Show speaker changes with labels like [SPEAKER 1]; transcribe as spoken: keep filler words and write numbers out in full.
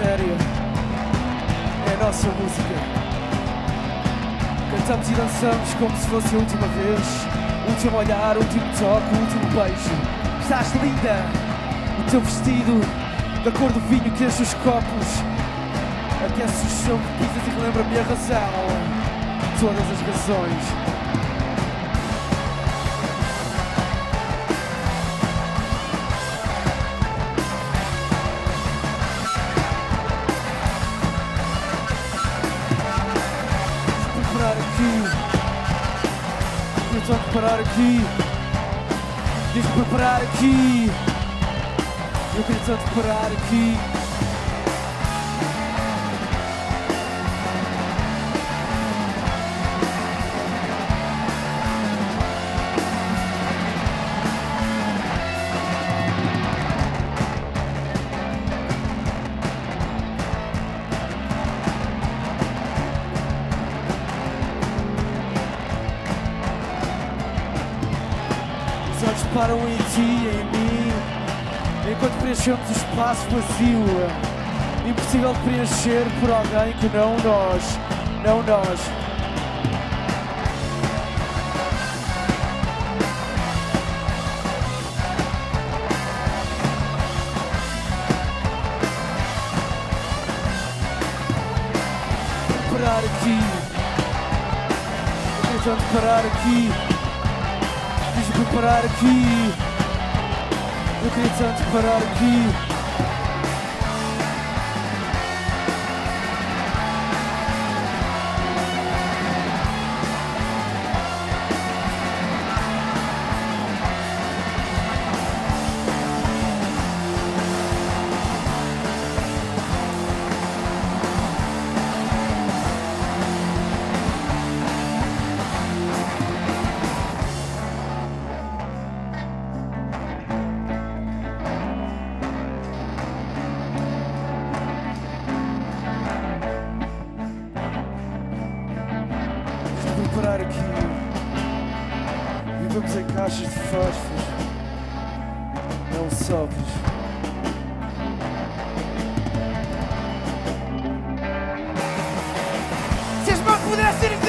[SPEAKER 1] séria, é a nossa música. Cantamos e dançamos como se fosse a última vez. Último olhar, último toque, último beijo. Estás linda, o teu vestido da cor do vinho que enche os copos aquece o chão que pisas e relembra-me a razão, todas as razões. Eu tenho que parar aqui. Tens que preparar aqui. Eu queria tanto parar aqui. Os olhos param em ti e em mim, enquanto preenchemos o espaço vazio, impossível de preencher por alguém que não nós, não nós. Parar aqui, eu quero tanto parar aqui. Diz-me parar aqui. Eu queria tanto parar aqui. Parar aqui. Vivemos em caixas de fósforos, não sopres.
[SPEAKER 2] Se as mãos pudessem